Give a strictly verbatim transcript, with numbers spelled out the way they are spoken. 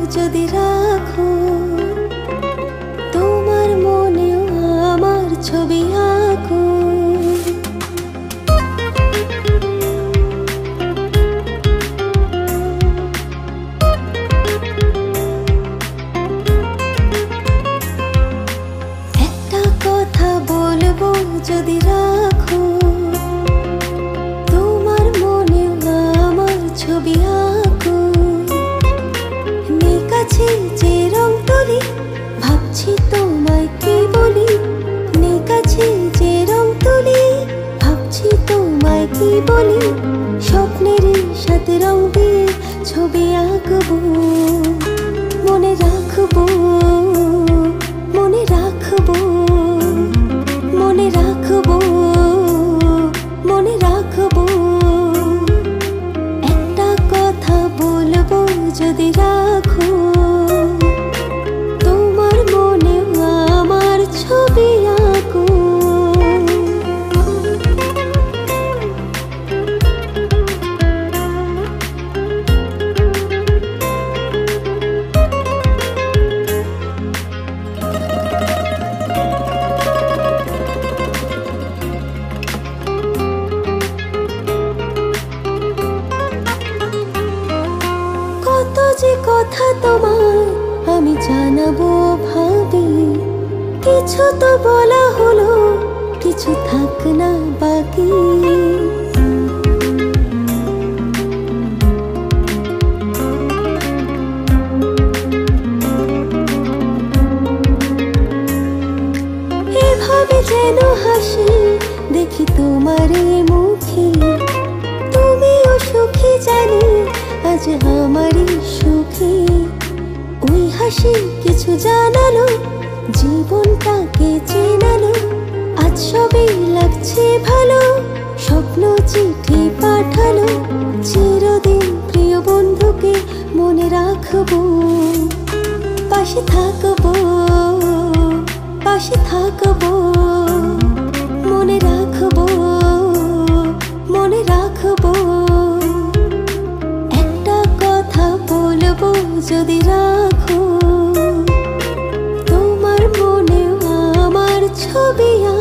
যদি রাখো, তোমার মনেও আমার ছবি আঁকো। একটা কথা বলবো যদি রাখো, তোমার মনেও আমার ছবি আঁকো। নেই কাছে যে রং তুলি, ভাবছি তোমায় কি বলি। নেই কাছে যে রং তুলি, ভাবছি তোমায় কি বলি। স্বপ্নেরই সাথে রং দিয়ে ছবি আঁকবো, মনে রাখবো, মনে রাখবো, মনে রাখবো, মনে রাখবো। একটা কথা বলবো যদি রাখো, তোমার মনে আমার ছবি আঁকো। কত যে কথা তোমায় আমি জানাবো ভাবি, কিছু তো বলা হলো, কিছু থাক না বাকি। এভাবে যেন হাসি দেখি তোমার মুখে, তুমিও সুখী জানি আজ আমারই সুখী। ওই হাসি কিছু জানালো, জীবনটাকে চেনালো। আজ সবই লাগছে ভালো, স্বপ্ন চিঠি পাঠালো। চিরদিন প্রিয় বন্ধুকে মনে রাখবো, পাশে থাকবো, পাশে থাকবো, মনে রাখবো, মনে রাখবো। একটা কথা বলবো যদি রাখো, তোমার মনেও আমার ছবি